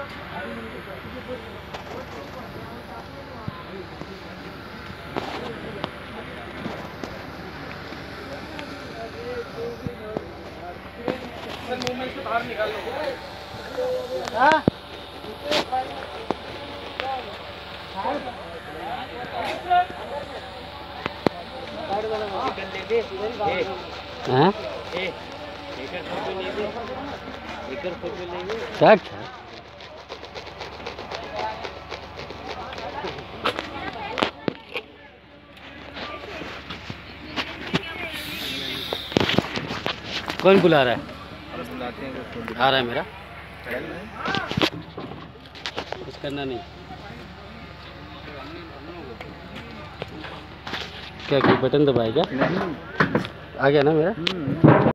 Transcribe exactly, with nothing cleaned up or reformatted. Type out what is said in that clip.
Movement से बाहर निकाल लो। हाँ? हाँ? क्या क्या? कौन बुला रहा है? आ रहा है मेरा कुछ करना नहीं। क्या कोई बटन दबाएगा? आ गया ना मेरा?